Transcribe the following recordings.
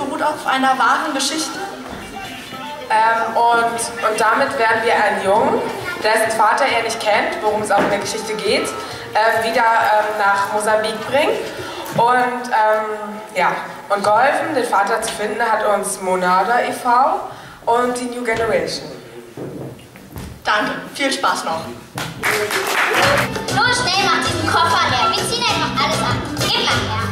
beruht auf einer wahren Geschichte. Und damit werden wir einen Jungen, dessen Vater er nicht kennt, worum es auch in der Geschichte geht, wieder nach Mosambik bringen. Und ja, und geholfen, den Vater zu finden, hat uns Monada e.V. und die New Generation. Danke, viel Spaß noch. Nur schnell macht diesen Koffer leer. Wir ziehen einfach alles an. Gib mal her.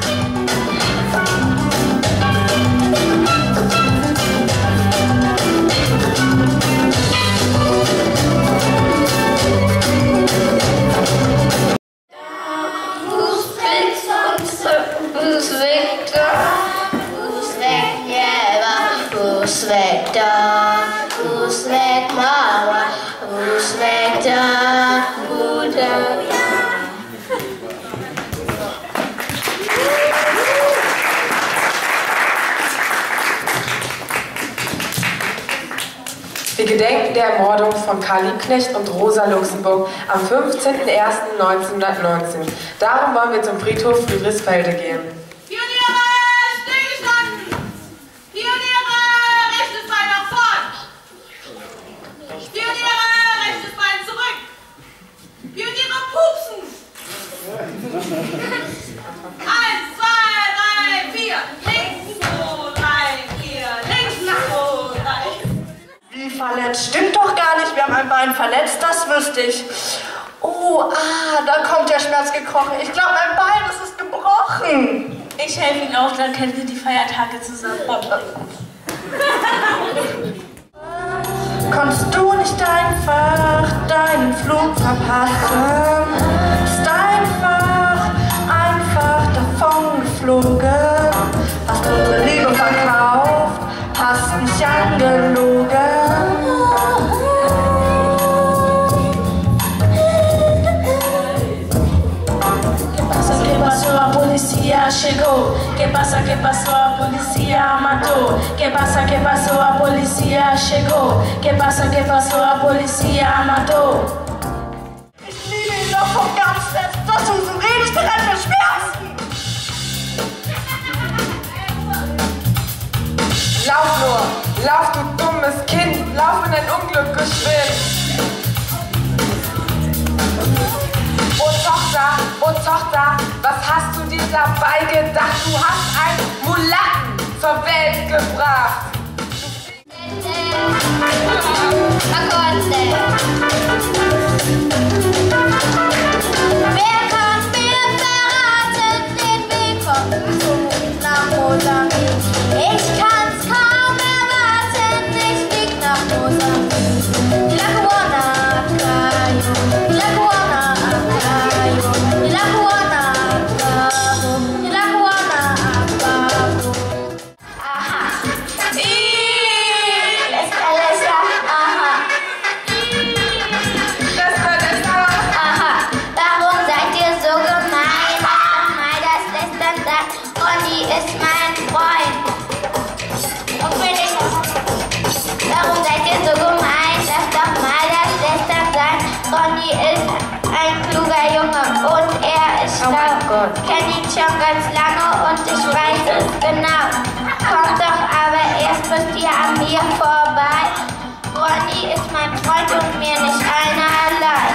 Fuß weg da, Fuß weg, Jäger, Fuß weg da, Fuß weg, Mauer, Fuß weg da, Bruder. Wir gedenken der Ermordung von Karl Liebknecht und Rosa Luxemburg am 15.01.1919. Darum wollen wir zum Friedhof Friedrichsfelde gehen. Pioniere, stillgestanden! Pioniere, rechtes Bein nach vorn! Pioniere, rechtes Bein zurück! Pioniere, pupsen! 1, 2, 3, 4! Links, 2, 3, 4! Links, 2, 3! Wie verletzt? Stimmt doch gar nicht, wir haben ein Bein verletzt, das wüsste ich. Oh, da kommt der Schmerz gekrochen. Ich glaube, mein Bein, das ist gebrochen. Ich helfe Ihnen auch, dann können Sie die Feiertage zusammen verbringen. Konntest du nicht einfach deinen Flug verpassen? Bist einfach davon geflogen. Hast unsere Liebe verkauft, hast mich angelogen. A polícia chegou. Que passou, a polícia matou. Que passou, a polícia chegou. Que passou, a polícia matou. Ich liebe ihn doch vom ganzen Herzen. Das so redest du an für Schmerzen. Lauf nur, lauf du dummes Kind, lauf in dein Unglück geschwind. Oh Tochter, was hast du dir dabei gedacht? Du hast einen Mulatten zur Welt gebracht. Wer kann mir verraten den Weg von Zurück nach Mosambik? Ich kann's kaum erwarten, ich flieg nach Mosambik. Kenn ihn schon ganz lange und ich weiß es genau. Kommt doch aber erst müsst ihr an mir vorbei. Ronny ist mein Freund und mir nicht einer allein.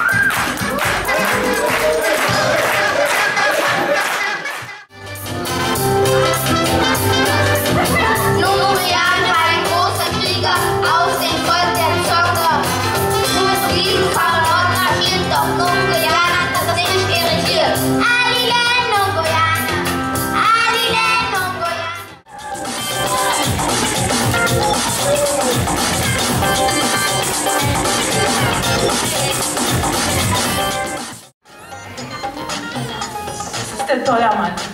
Numerian war ein großer Krieger aus dem Volk der Zocker. Muslim von Ort nach hier, doch Numerian hat das nicht irritiert. Das ist der Teuermann.